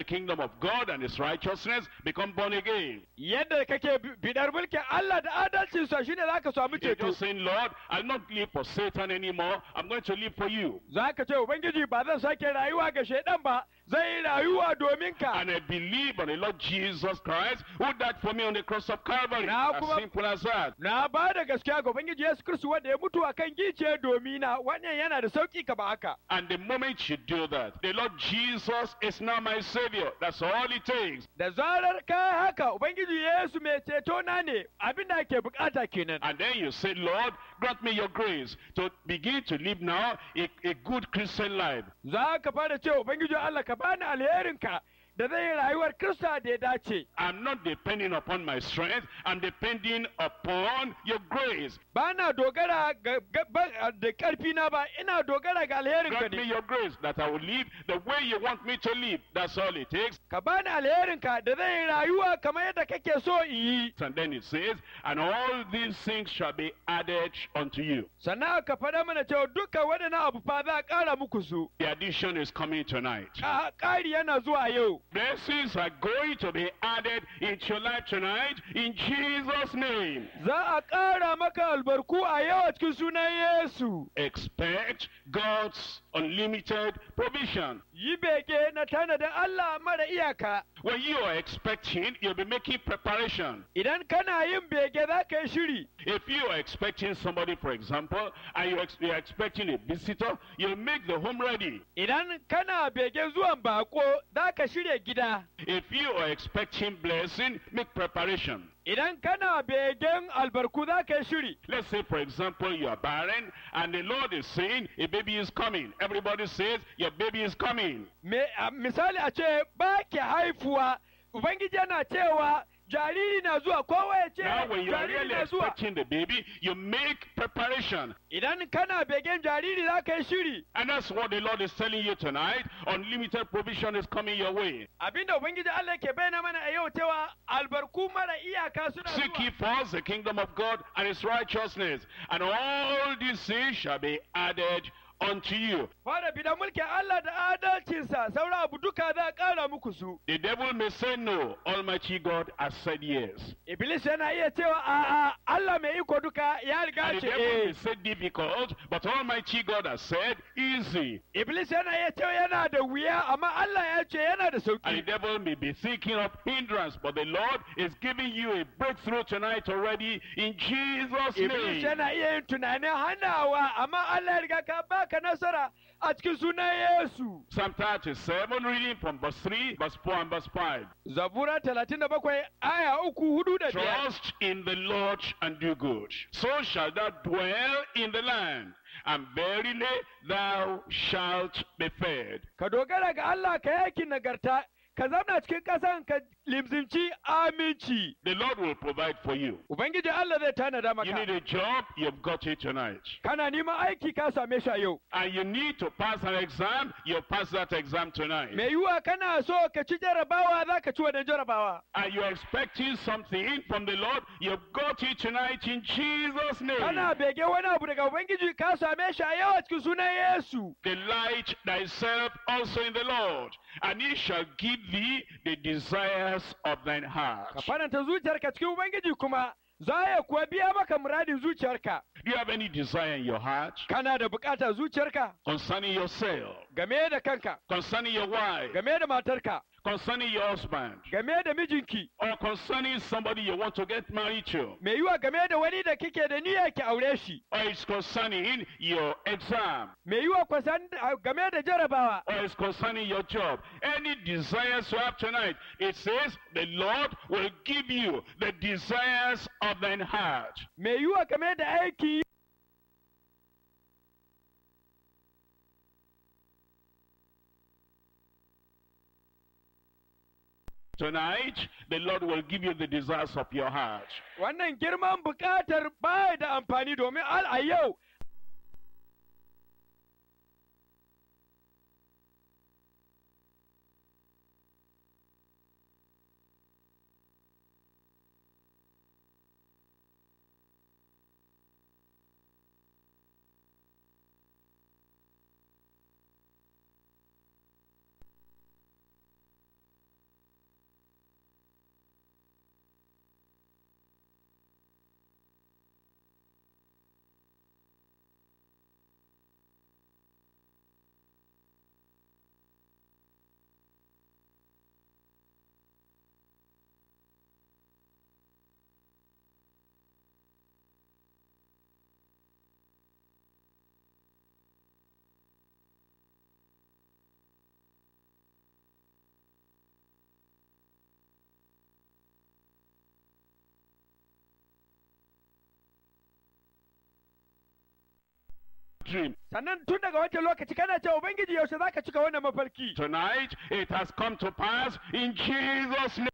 the kingdom of God and his righteousness, become born again. Yadda kake bidar mulkin Allah da adalcinsa shine zaka samu You're ceto. just saying, Lord, I'll not live for Satan anymore. I'm going to live for you. Zaka ce Ubangiji ba zan sake rayuwa ga shaidan ba, zai yi rayuwa domin ka. And I believe on the Lord Jesus Christ, who died for me on the cross of Calvary. As simple as that. Na ba da gaskiya ga Ubangiji Yesu Kiristi wanda ya mutu akan gice domina, wannan yana da sauki ka ba haka. And the moment you do that, the Lord Jesus is now my Savior. That's all it takes. Da zarar ka haka Ubangiji Yesu mai ceto na ne, abin da ake bukata kenan. And then you say, Lord, grant me your grace to begin to live now a good Christian life. Za ka fara ce Ubangiji Allah ka bani alherinka da zai yi rayuwar Kirista da ya dace. I'm not depending upon my strength. I'm depending upon your grace. Ba na dogara da ƙarfi na ba, ina dogara ga alherinka Grant me ne. your grace that I will live the way you want me to live. That's all it takes. Ka bani alherinka da zai yi rayuwa kamar yadda kake so in yi. And then it says, and all these things shall be added unto you. Sannan ka faɗa mana cewa duka waɗannan abu fa za a ƙara muku su. The addition is coming tonight. Ƙari yana zuwa yau. Blessings are going to be added into your life tonight in Jesus' name. Za a ƙara maka albarku a yau a cikin sunan Yesu. Expect God's unlimited provision. Yi bege na tanadin Allah mara iyaka. When you are expecting, you'll be making preparation. Idan kana yin bege za ka yi shiri. If you are expecting somebody, for example, and you're expecting a visitor, you'll make the home ready. Idan kana begen zuwan bako za ka shirya gida. If you are expecting blessing, make preparation. Idan kana begen albarku za ka yi shiri. Let's say, for example, you are barren, and the Lord is saying a baby is coming. Everybody says your baby is coming. Misali a ce ba ki haifuwa, Ubangiji yana cewa jariri na zuwa, kowa ya ce Now, when you are jariri really na zuwa. expecting the baby, you make preparation. Idan kana begen jariri za ka yi shiri. And that's what the Lord is telling you tonight. Unlimited provision is coming your way. Abinda Ubangiji Allah ke bayyana mana a yau cewa albarku mara iyaka suna Seek ye zuwa. first the kingdom of God and his righteousness, and all these things shall be added unto you. Fara bidan mulkin Allah da adalcinsa, sauran abu duka za a ƙara muku su. The devil may say no, Almighty God has said yes. Iblis yana iya cewa a'a, Allah mai iko duka ya riga And the ce devil may eh. say difficult, but Almighty God has said easy. Iblis yana iya cewa yana da wuya, amma Allah ya ce yana da And the sauki. devil may be thinking of hindrance, but the Lord is giving you a breakthrough tonight already in Jesus' Iblis name. yana iya yin tunanin hanawa, amma Allah ya riga ka baka nasara a cikin sunan Yesu. Psalm 37, reading from verse 3, verse 4, and verse 5. Zabura 37 aya 3, 4 da 5. Trust in the Lord and do good. So shall thou dwell in the land, and verily thou shalt be fed. Ka dogara ga Allah ka yakin nagarta, ka zauna cikin ƙasan ka limzimci aminci. The Lord will provide for you. Ubangiji Allah zai tanada You need maka. a job, you've got it tonight. Kana neman aiki ka same shi a yau. And you need to pass an exam, you'll pass that exam tonight. Mai yiwuwa kana so ka ci jarabawa za ka ci wannan jarabawa. And you're expecting something from the Lord, you've got it tonight in Jesus' Kana name. bege wani abu daga Ubangiji ka same shi a yau a cikin sunan Yesu. Delight thyself also in the Lord, and he shall give thee the desires of thine Ka heart. faranta zuciyarka cikin Ubangiji kuma za ya kuwa biya maka muradin zuciyarka. Do you have any desire in your heart Kana da bukatar zuciyarka concerning yourself, game da kanka, concerning your wife, game da matarka, concerning your husband, game da mijinki, or concerning somebody you want to get married to, mai yiwa game da wani da kike da niyya ki aure shi, or it's concerning your exam, mai yiwa game da jarabawa, or it's concerning your job? Any desires you have tonight, it says the Lord will give you the desires of thine heart. mai yiwa game da aiki. Tonight, the Lord will give you the desires of your heart. Wannan girman bukatar baya da amfani domin a yau dream. sannan tun daga wancan lokaci kana cewa ubangiji yaushe zaka cika wannan mafarki. Tonight, it has come to pass in Jesus' name.